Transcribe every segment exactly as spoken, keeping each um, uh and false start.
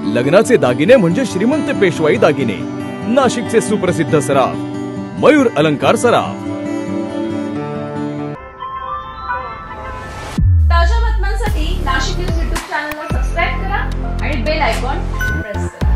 लग्नाचे दागिने म्हणजे श्रीमंत पेशवाई दागिने, नाशिकचे सुप्रसिद्ध सराफ मयूर अलंकार सराफ। ताज्या बातम्यांसाठी नाशिक न्यूज यूट्यूब चॅनलला सबस्क्राइब करा आणि बेल आयकॉन प्रेस करा।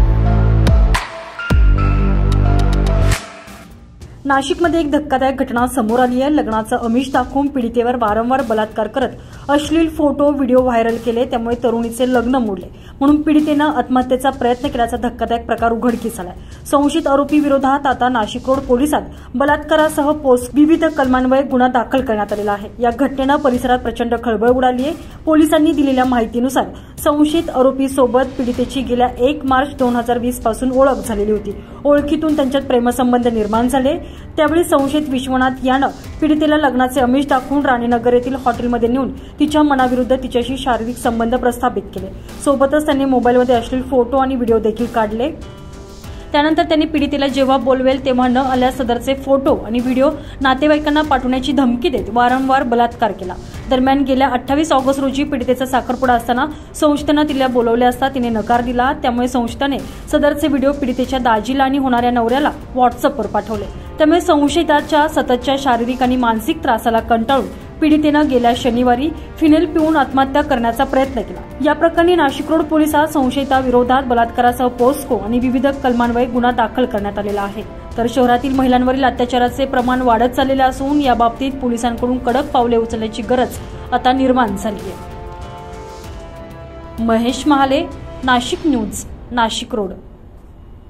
नाशिकमध्ये एक धक्कादायक घटना समोर आली आहे। लग्नाचं आमिष दाखवून पीडितेवर वारंवार बलात्कार करत अश्लील फोटो व्हिडिओ व्हायरल केले, त्यामुळे तरुणीचे लग्न मोडले म्हणून पीडितेनं आत्महत्येचा प्रयत्न केल्याचा धक्कादायक प्रकार उघडकीस आलाय। संशयित आरोपी विरोधात आता नाशिक रोड पोलिसात बलात्कारासह पोस्ट विविध कलमान्वये गुन्हा दाखल करण्यात आलेला आहे। या घटनेनं परिसरात प्रचंड खळबळ उडाली आहे। पोलिसांनी दिलेल्या माहितीनुसार संशयित आरोपी सोबत पीडितेची गेल्या एक मार्च दोन हजार वीस पासून ओळख झालेली होती। ओळखीतून त्यांच्यात प्रेमसंबंध निर्माण झाले। त्यावेळी संशयित विश्वनाथ यानं पीडितेला लग्नाचे आमिष दाखवून राणीनगर येथील हॉटेलमध्ये नेऊन तिच्या मनाविरुद्ध तिच्याशी शारीरिक संबंध प्रस्थापित केले। सोबतच त्यांनी मोबाईलमध्ये अश्लील फोटो आणि व्हिडिओ देखील काढले। त्यानंतर त्यांनी पीडितेला जेव्हा बोलवेल तेव्हा न आल्यास सदरचे फोटो आणि व्हिडिओ नातेवाईकांना पाठवण्याची धमकी देत वारंवार बलात्कार केला। दरम्यान गेल्या अठ्ठावीस ऑगस्ट रोजी पीडितेचा साखरपुडा असताना संशयितांना तिला बोलवले असता तिने नकार दिला। त्यामुळे संशयिताने सदरचे व्हिडिओ पीडितेच्या दाजीला आणि होणाऱ्या नवऱ्याला व्हॉट्सअपवर पाठवले। त्यामुळे संशयिताच्या सततच्या शारीरिक आणि मानसिक त्रासाला कंटाळून पीडितेनं गेल्या शनिवारी फिनेल पिऊन आत्महत्या करण्याचा प्रयत्न केला। या प्रकरणी नाशिक रोड पोलिसात संशयिताविरोधात बलात्कारासह पोस्को आणि विविध कलमान्वये गुन्हा दाखल करण्यात आलेला आहे। तर शहरातील महिलांवरील अत्याचाराचे प्रमाण वाढत चाललेले असून या बाबतीत पोलिसांकडून कडक पावले उचलण्याची गरज आता निर्माण झाली आहे। Mahesh Mahale, Nashik news, Nashik road.